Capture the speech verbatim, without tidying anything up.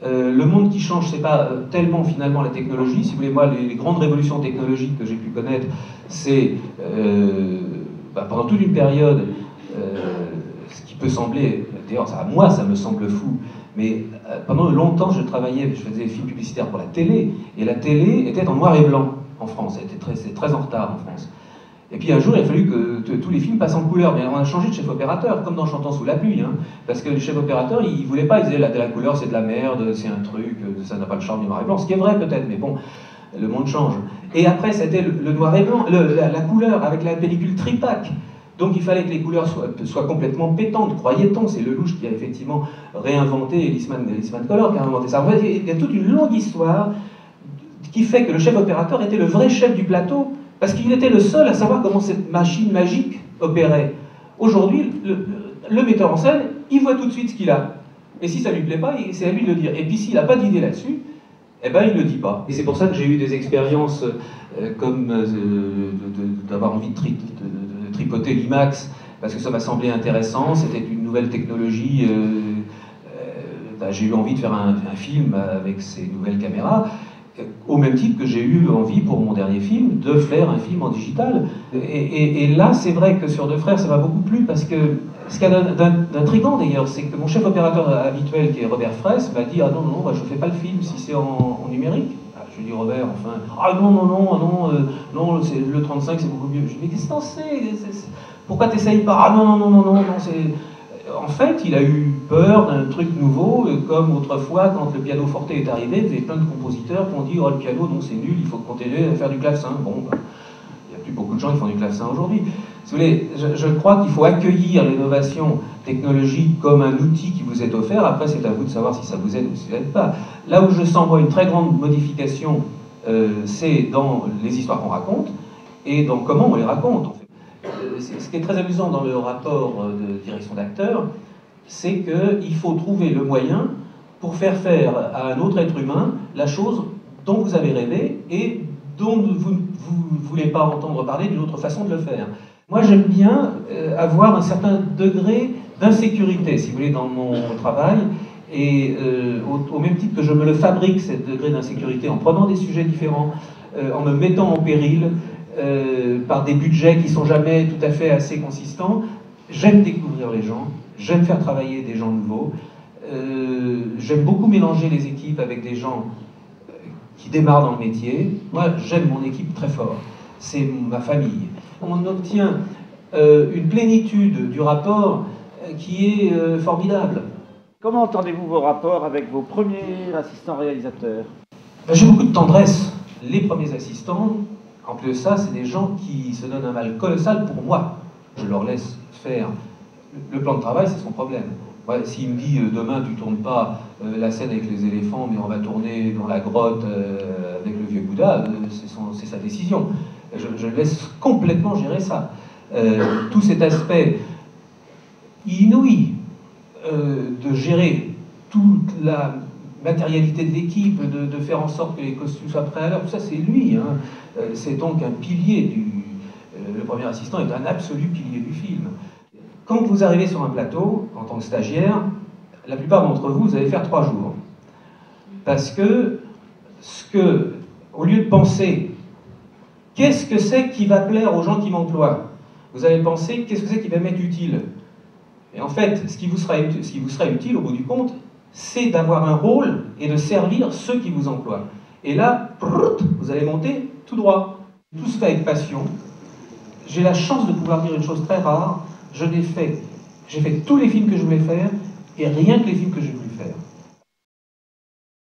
Euh, le monde qui change, c'est pas euh, tellement finalement la technologie. Si vous voulez, moi, les, les grandes révolutions technologiques que j'ai pu connaître, c'est euh, bah, pendant toute une période, euh, ce qui peut sembler, d'ailleurs, à moi, ça me semble fou, mais euh, pendant longtemps, je travaillais, je faisais des films publicitaires pour la télé, et la télé était en noir et blanc en France. Elle était très, c'est très en retard en France. Et puis un jour, il a fallu que tous les films passent en couleur. Mais on a changé de chef opérateur, comme dans Chantons sous la pluie. Hein, parce que le chef opérateur, il ne voulait pas, il disait la, la couleur c'est de la merde, c'est un truc, ça n'a pas le charme du noir et blanc. Ce qui est vrai peut-être, mais bon, le monde change. Et après, c'était le, le noir et blanc, le, la, la couleur avec la pellicule tripac. Donc il fallait que les couleurs soient, soient complètement pétantes, croyait-on. C'est Lelouch qui a effectivement réinventé, l'Eastman Color qui a inventé ça. En fait, il y a toute une longue histoire qui fait que le chef opérateur était le vrai chef du plateau. Parce qu'il était le seul à savoir comment cette machine magique opérait. Aujourd'hui, le, le, le metteur en scène, il voit tout de suite ce qu'il a. Et si ça ne lui plaît pas, c'est à lui de le dire. Et puis s'il n'a pas d'idée là-dessus, eh ben, il ne le dit pas. Et c'est pour ça que j'ai eu des expériences euh, comme euh, d'avoir envie de, tri de, de tripoter l'IMAX, parce que ça m'a semblé intéressant, c'était une nouvelle technologie. Euh, euh, ben, j'ai eu envie de faire un, un film avec ces nouvelles caméras. Au même titre que j'ai eu envie pour mon dernier film de faire un film en digital. Et, et, et là, c'est vrai que sur Deux Frères, ça m'a beaucoup plu parce que ce qu'il y a d'intriguant d'ailleurs, c'est que mon chef opérateur habituel, qui est Robert Fraisse, m'a dit « Ah non, non, bah, je ne fais pas le film si c'est en, en numérique. Ah, » Je lui dis « Robert, enfin, ah non, non, non, non, euh, non le trente-cinq c'est beaucoup mieux. » Je lui dis « Mais qu'est-ce que t'en sais? Pourquoi t'essayes pas? Ah non, non, non, non, non, non, c'est... » En fait, il a eu peur d'un truc nouveau, comme autrefois, quand le piano forte est arrivé, il y avait plein de compositeurs qui ont dit « Oh, le piano, non, c'est nul, il faut continuer à faire du clavecin. » Bon, ben, il n'y a plus beaucoup de gens qui font du clavecin aujourd'hui. Si vous voulez, je, je crois qu'il faut accueillir l'innovation technologique comme un outil qui vous est offert. Après, c'est à vous de savoir si ça vous aide ou si ça ne vous aide pas. Là où je sens, moi, une très grande modification, euh, c'est dans les histoires qu'on raconte et dans comment on les raconte, en fait. Ce qui est très amusant dans le rapport de direction d'acteur, c'est qu'il faut trouver le moyen pour faire faire à un autre être humain la chose dont vous avez rêvé et dont vous ne voulez pas entendre parler d'une autre façon de le faire. Moi, j'aime bien avoir un certain degré d'insécurité, si vous voulez, dans mon travail, et euh, au, au même titre que je me le fabrique, ce degré d'insécurité, en prenant des sujets différents, euh, en me mettant en péril, Euh, par des budgets qui ne sont jamais tout à fait assez consistants. J'aime découvrir les gens, j'aime faire travailler des gens nouveaux, euh, j'aime beaucoup mélanger les équipes avec des gens qui démarrent dans le métier. Moi, j'aime mon équipe très fort, c'est ma famille. On obtient euh, une plénitude du rapport qui est euh, formidable. Comment entendez-vous vos rapports avec vos premiers assistants réalisateurs? J'ai beaucoup de tendresse. Les premiers assistants, en plus de ça, c'est des gens qui se donnent un mal colossal pour moi. Je leur laisse faire. Le plan de travail, c'est son problème. Ouais, s'il me dit, euh, demain, tu ne tournes pas euh, la scène avec les éléphants, mais on va tourner dans la grotte euh, avec le vieux Bouddha, euh, c'est sa décision. Je, je laisse complètement gérer ça. Euh, tout cet aspect inouï euh, de gérer toute la matérialité de l'équipe, de, de faire en sorte que les costumes soient prêts à l'heure, tout ça, c'est lui. Hein. Euh, c'est donc un pilier du... Euh, le premier assistant est un absolu pilier du film. Quand vous arrivez sur un plateau, en tant que stagiaire, la plupart d'entre vous, vous allez faire trois jours. Parce que, ce que, au lieu de penser, qu'est-ce que c'est qui va plaire aux gens qui m'emploient, vous allez penser, qu'est-ce que c'est qui va m'être utile. Et en fait, ce qui vous sera, ce qui vous sera utile, au bout du compte, c'est d'avoir un rôle et de servir ceux qui vous emploient. Et là, vous allez monter tout droit. Tout se fait avec passion. J'ai la chance de pouvoir dire une chose très rare. Je l'ai fait. J'ai fait tous les films que je voulais faire et rien que les films que j'ai voulu faire.